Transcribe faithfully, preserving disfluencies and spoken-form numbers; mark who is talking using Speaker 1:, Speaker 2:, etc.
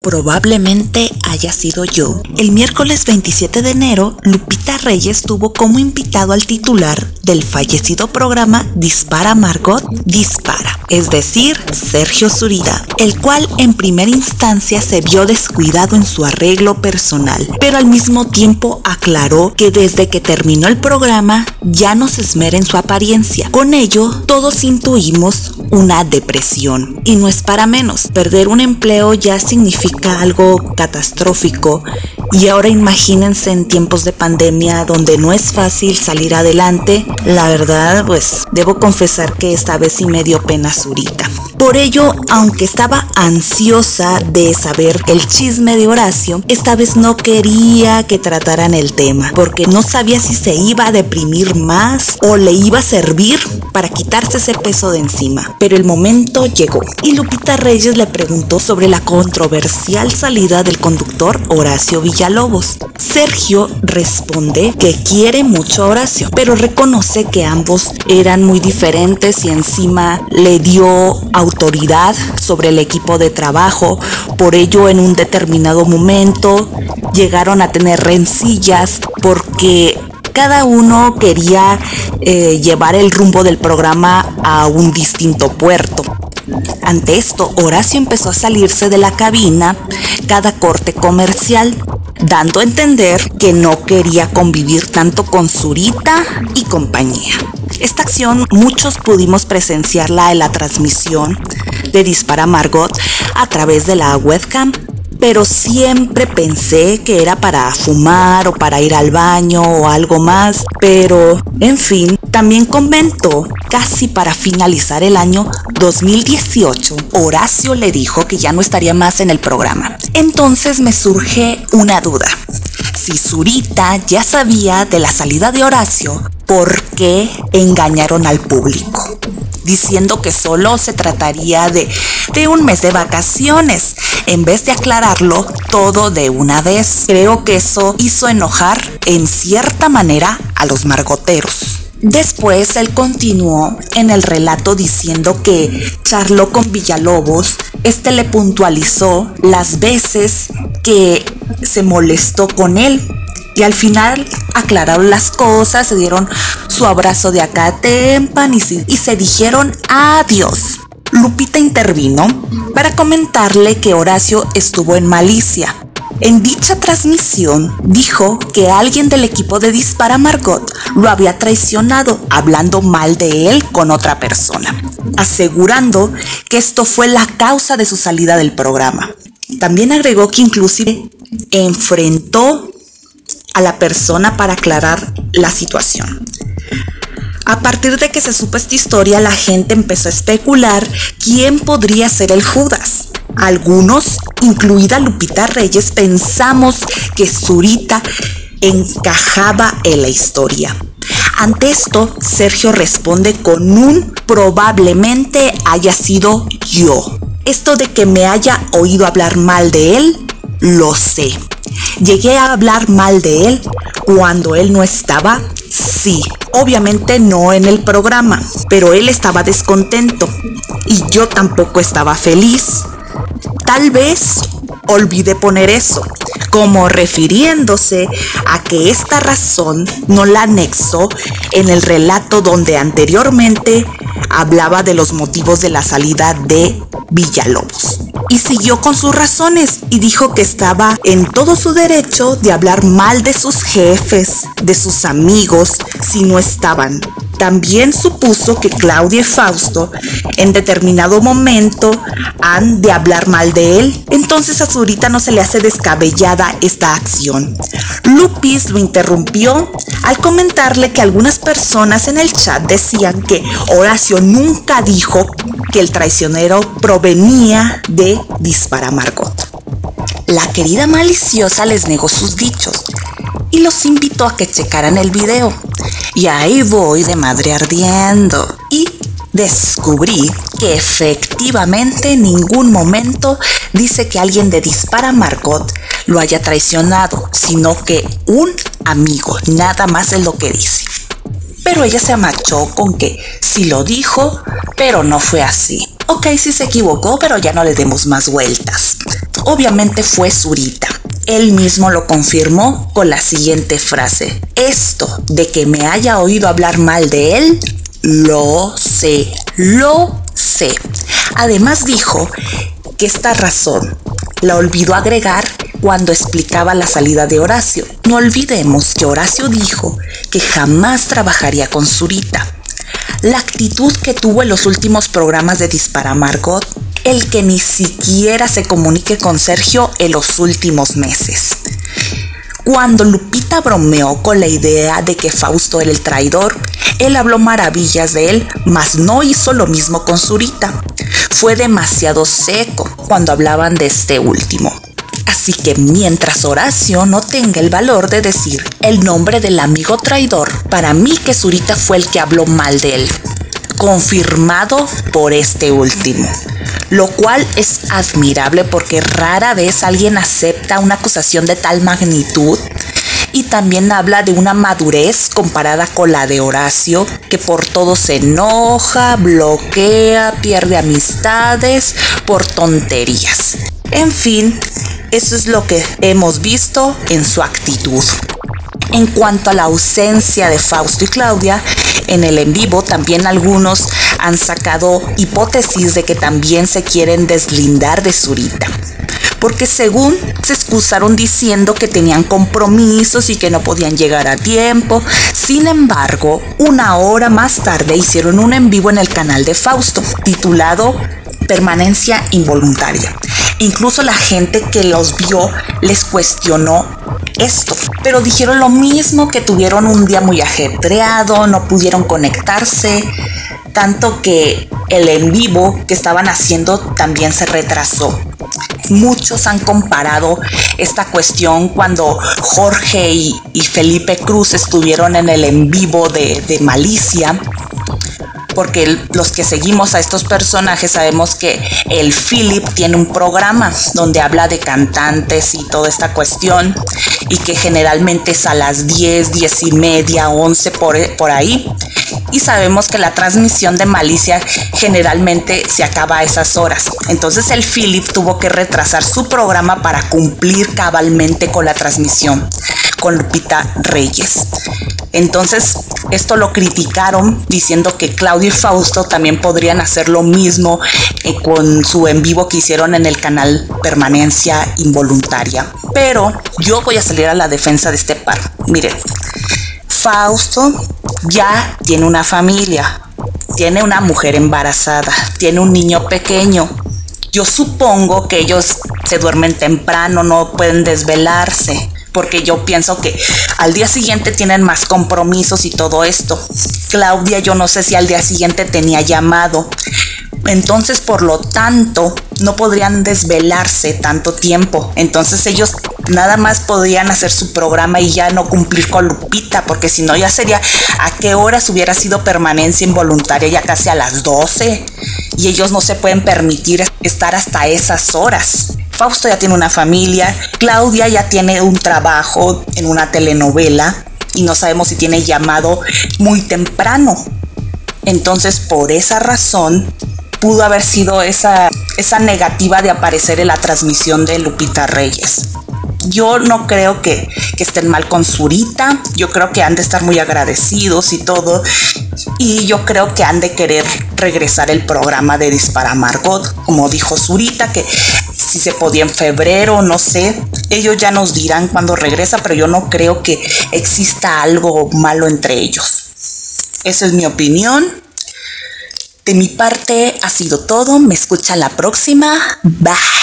Speaker 1: Probablemente haya sido yo. El miércoles veintisiete de enero, Lupita Reyes tuvo como invitado al titular del fallecido programa Dispara Margot, Dispara, es decir, Sergio Zurita, el cual en primera instancia se vio descuidado en su arreglo personal, pero al mismo tiempo aclaró que desde que terminó el programa ya no se esmera en su apariencia. Con ello, todos intuimos una depresión. Y no es para menos, perder un empleo ya significa algo catastrófico, y ahora imagínense en tiempos de pandemia donde no es fácil salir adelante. La verdad, pues debo confesar que esta vez sí me dio pena Zurita. Por ello, aunque estaba ansiosa de saber el chisme de Horacio, esta vez no quería que trataran el tema, porque no sabía si se iba a deprimir más o le iba a servir para quitarse ese peso de encima. Pero el momento llegó y Lupita Reyes le preguntó sobre la controversial salida del conductor Horacio Villalobos. Sergio responde que quiere mucho a Horacio, pero reconoce que ambos eran muy diferentes y encima le dio autoridad sobre el equipo de trabajo. Por ello, en un determinado momento llegaron a tener rencillas porque cada uno quería eh, llevar el rumbo del programa a un distinto puerto. Ante esto, Horacio empezó a salirse de la cabina cada corte comercial, dando a entender que no quería convivir tanto con Zurita y compañía. Esta acción muchos pudimos presenciarla en la transmisión de Dispara Margot a través de la webcam, pero siempre pensé que era para fumar o para ir al baño o algo más. Pero, en fin, también comentó, casi para finalizar el año dos mil dieciocho, Horacio le dijo que ya no estaría más en el programa. Entonces me surge una duda. Si Zurita ya sabía de la salida de Horacio, ¿por qué engañaron al público? Diciendo que solo se trataría de, de un mes de vacaciones, en vez de aclararlo todo de una vez. Creo que eso hizo enojar en cierta manera a los margoteros. Después él continuó en el relato diciendo que charló con Villalobos. Este le puntualizó las veces que se molestó con él. Y al final aclararon las cosas, se dieron su abrazo de acatempan y, y se dijeron adiós. Lupita intervino para comentarle que Horacio estuvo en malicia. En dicha transmisión dijo que alguien del equipo de Dispara Margot lo había traicionado, hablando mal de él con otra persona, asegurando que esto fue la causa de su salida del programa. También agregó que inclusive enfrentó a la persona para aclarar la situación. A partir de que se supo esta historia, la gente empezó a especular quién podría ser el Judas. Algunos, incluida Lupita Reyes, pensamos que Zurita encajaba en la historia. Ante esto, Sergio responde con un probablemente haya sido yo. Esto de que me haya oído hablar mal de él, lo sé. ¿Llegué a hablar mal de él cuando él no estaba? Sí, obviamente no en el programa, pero él estaba descontento y yo tampoco estaba feliz. Tal vez olvidé poner eso, como refiriéndose a que esta razón no la anexó en el relato donde anteriormente hablaba de los motivos de la salida de Villalobos. Y siguió con sus razones y dijo que estaba en todo su derecho de hablar mal de sus jefes, de sus amigos, si no estaban. También supuso que Claudia y Fausto en determinado momento han de hablar mal de él. Entonces a Zurita no se le hace descabellada esta acción. Lupis lo interrumpió al comentarle que algunas personas en el chat decían que Horacio nunca dijo que el traicionero provenía de Dispara Margot. La querida maliciosa les negó sus dichos y los invitó a que checaran el video. Y ahí voy de madre ardiendo y descubrí que efectivamente en ningún momento dice que alguien de Dispara Margot lo haya traicionado, sino que un amigo, nada más es lo que dice. Pero ella se amachó con que sí lo dijo, pero no fue así. Ok, sí se equivocó, pero ya no le demos más vueltas. Obviamente fue Zurita. Él mismo lo confirmó con la siguiente frase: esto de que me haya oído hablar mal de él, lo sé, lo sé. Además dijo que esta razón la olvidó agregar cuando explicaba la salida de Horacio. No olvidemos que Horacio dijo que jamás trabajaría con Zurita. La actitud que tuvo en los últimos programas de Dispara Margot, el que ni siquiera se comunique con Sergio en los últimos meses. Cuando Lupita bromeó con la idea de que Fausto era el traidor, él habló maravillas de él, mas no hizo lo mismo con Zurita. Fue demasiado seco cuando hablaban de este último. Así que mientras Horacio no tenga el valor de decir el nombre del amigo traidor, para mí que Zurita fue el que habló mal de él, confirmado por este último. Lo cual es admirable porque rara vez alguien acepta una acusación de tal magnitud, y también habla de una madurez comparada con la de Horacio, que por todo se enoja, bloquea, pierde amistades por tonterías. En fin, eso es lo que hemos visto en su actitud. En cuanto a la ausencia de Fausto y Claudia, en el en vivo también algunos han sacado hipótesis de que también se quieren deslindar de Zurita, porque según se excusaron diciendo que tenían compromisos y que no podían llegar a tiempo. Sin embargo, una hora más tarde hicieron un en vivo en el canal de Fausto, titulado Permanencia Involuntaria. Incluso la gente que los vio les cuestionó esto, pero dijeron lo mismo, que tuvieron un día muy ajetreado, no pudieron conectarse, tanto que el en vivo que estaban haciendo también se retrasó. Muchos han comparado esta cuestión cuando Jorge y, y Felipe Cruz estuvieron en el en vivo de, de Malicia, porque el, los que seguimos a estos personajes sabemos que el Philip tiene un programa donde habla de cantantes y toda esta cuestión, y que generalmente es a las diez, diez y media, once por, por ahí. Y sabemos que la transmisión de Malicia generalmente se acaba a esas horas. Entonces el Philip tuvo que retrasar su programa para cumplir cabalmente con la transmisión con Lupita Reyes. Entonces esto lo criticaron diciendo que Claudio y Fausto también podrían hacer lo mismo eh, con su en vivo que hicieron en el canal Permanencia Involuntaria. Pero yo voy a salir a la defensa de este par. Miren, Fausto ya tiene una familia, tiene una mujer embarazada, tiene un niño pequeño. Yo supongo que ellos se duermen temprano, no pueden desvelarse, porque yo pienso que al día siguiente tienen más compromisos y todo esto. Claudia, yo no sé si al día siguiente tenía llamado. Entonces, por lo tanto, no podrían desvelarse tanto tiempo. Entonces ellos nada más podrían hacer su programa y ya no cumplir con Lupita, porque si no ya sería, ¿a qué horas hubiera sido Permanencia Involuntaria? Ya casi a las doce, y ellos no se pueden permitir estar hasta esas horas. Fausto ya tiene una familia, Claudia ya tiene un trabajo en una telenovela y no sabemos si tiene llamado muy temprano. Entonces, por esa razón pudo haber sido esa, esa negativa de aparecer en la transmisión de Lupita Reyes. Yo no creo que, que estén mal con Zurita, yo creo que han de estar muy agradecidos y todo, y yo creo que han de querer regresar el programa de Dispara Margot, como dijo Zurita, que si se podía en febrero, no sé, ellos ya nos dirán cuándo regresa, pero yo no creo que exista algo malo entre ellos. Esa es mi opinión. De mi parte ha sido todo, me escucha la próxima, bye.